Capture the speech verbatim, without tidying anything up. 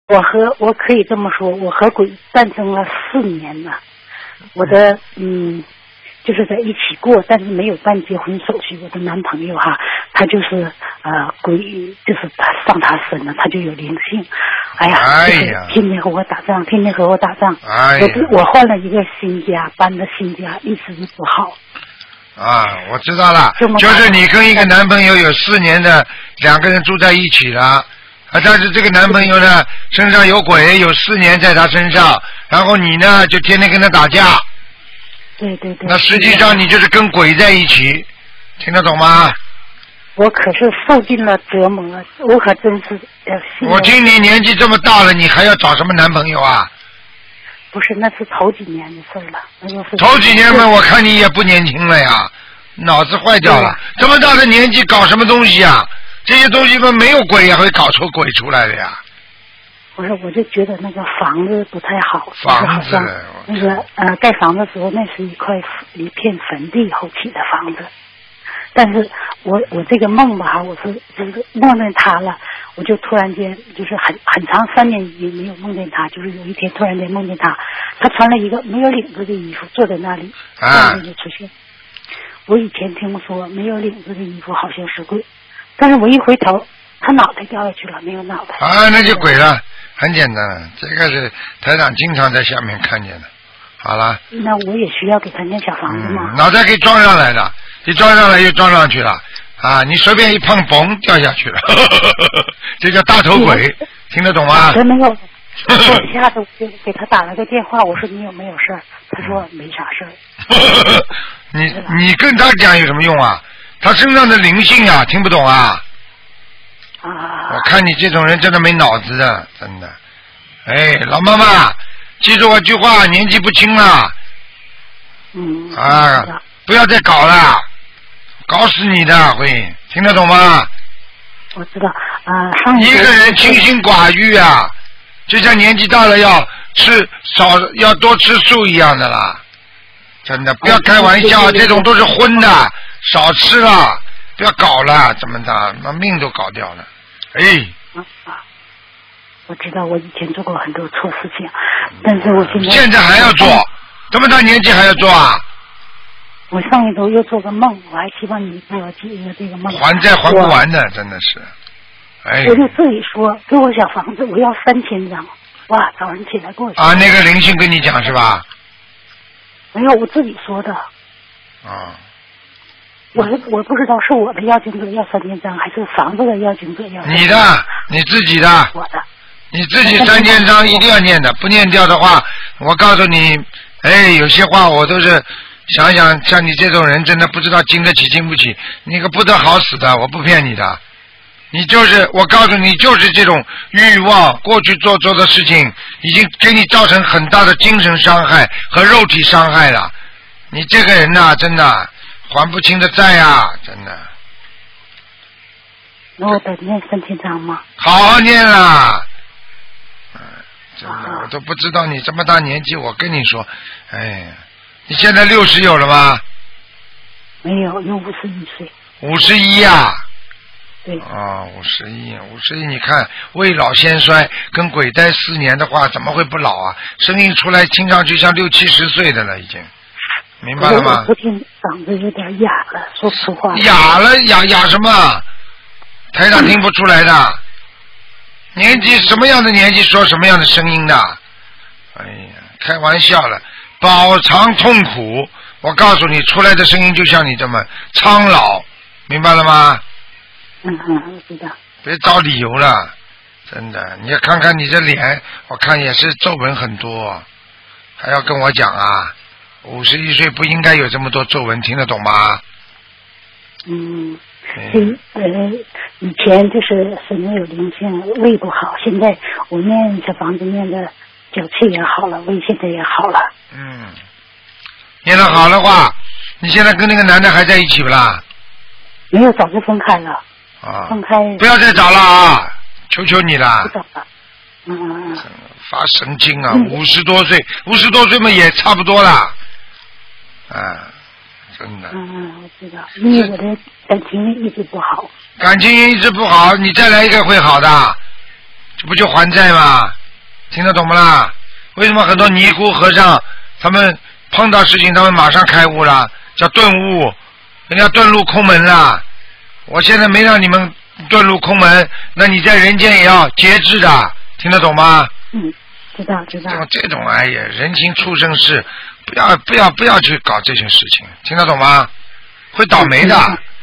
我和我可以这么说，我和鬼战争了四年了。我的嗯，就是在一起过，但是没有办结婚手续。我的男朋友哈，他就是呃鬼，就是他上他身了，他就有灵性。哎呀， 哎呀， 天天和我打仗，天天和我打仗。 哎呀， 我我换了一个新家，搬的新家，一直不好。 啊，我知道了，就是你跟一个男朋友有四年的两个人住在一起了，啊，但是这个男朋友呢身上有鬼，有四年在他身上，然后你呢就天天跟他打架。 对对对。 那实际上你就是跟鬼在一起，听得懂吗？ 我可是受尽了折磨，我可真是呃。 我听你年纪这么大了，你还要找什么男朋友啊？ 不是，那是头几年的事了。那是头几年嘛，我看你也不年轻了呀，脑子坏掉了。这么大的年纪搞什么东西啊？这些东西嘛，没有鬼也会搞出鬼出来的呀。 不是，我就觉得那个房子不太好。 房子。 那个呃，盖房子的时候，那是一块一片坟地后起的房子。但是我我这个梦吧，我是就是梦见他了，我就突然间就是很很长三年已经没有梦见他，就是有一天突然间梦见他，他穿了一个没有领子的衣服坐在那里，突然间就出现。我以前听说没有领子的衣服好像是鬼，但是我一回头，他脑袋掉下去了，没有脑袋。 啊，那就鬼了，很简单，这个是台长经常在下面看见的。好了。 那我也需要给他建小房子吗？ 嗯，脑袋可以装上来的。一装上来又装上去了啊！你随便一碰，嘣掉下去了，呵呵呵，这叫大头鬼，听得懂吗？ 我没有，我一下子就给他打了个电话，我说你有没有事儿？他说没啥事儿。 你你跟他讲有什么用啊？他身上的灵性啊，听不懂啊？ 啊！ 我看你这种人真的没脑子的，真的。哎，老妈妈，记住我句话，年纪不轻了。 嗯。 啊，不要再搞了。搞死你的会听得懂吗？ 我知道啊、呃，上一个人清心寡欲啊，就像年纪大了要吃少要多吃素一样的啦。真的不要开玩笑，这种都是荤的，少吃了，不要搞了，怎么的，把命都搞掉了。哎。 啊，我知道我以前做过很多错事情，但是我现在现在还要做，这么大年纪还要做啊？ 我上一周又做个梦，我还希望你给我解一个这个梦。 还债还不完的，真的是。哎。 我就自己说，给我小房子，我要三千张。哇，早上起来给我。 啊，那个灵性跟你讲是吧？ 没有，我自己说的。 啊。 我我不知道是我的要经者要三千张，还是房子的要经者要。 你的，你自己的。 我的。 你自己三千张一定要念的，不念掉的话，我告诉你，哎，有些话我都是。想想像你这种人真的不知道经得起经不起，你可不得好死的，我不骗你的。你就是我告诉你，就是这种欲望，过去做做的事情已经给你造成很大的精神伤害和肉体伤害了。你这个人呐、啊，真的还不清的债啊，真的。 那我得念三千张吗？ 好好念啦。嗯，真的，我都不知道你这么大年纪，我跟你说，哎。你现在六十有了吗？ 没有，有五十一岁。 五十一呀？ 对。 啊，五十一，五十一，你看未老先衰，跟鬼待四年的话，怎么会不老啊？声音出来听上去像六七十岁的了，已经，明白了吗？ 我不听，嗓子有点哑了，说实话。 哑了，哑哑什么？台长听不出来的。年纪什么样的年纪说什么样的声音的？哎呀，开玩笑了。饱尝痛苦，我告诉你，出来的声音就像你这么苍老，明白了吗？ 嗯嗯，我知道。 别找理由了，真的，你要看看你这脸，我看也是皱纹很多，还要跟我讲啊？五十一岁不应该有这么多皱纹，听得懂吗？ 嗯，嗯呃，以前就是身上有灵性，胃不好，现在我念小房子念的。脚气也好了，胃现在也好了。 嗯，念得好的话，你现在跟那个男的还在一起不啦？ 没有，早就分开了。 啊， 分开。 不要再找了啊！求求你了。 不找了。嗯嗯嗯。 发神经啊！五十多岁，五十多岁嘛也差不多了。啊，真的。 嗯嗯，我知道，因为我的感情一直不好。 感情一直不好，你再来一个会好的。 这不就还债吗？听得懂不啦？为什么很多尼姑和尚他们碰到事情他们马上开悟了，叫顿悟，人家遁入空门了。我现在没让你们遁入空门，那你在人间也要节制的，听得懂吗？ 嗯，知道知道。 这种哎呀，人情畜生事，不要不要不要去搞这些事情，听得懂吗？会倒霉的。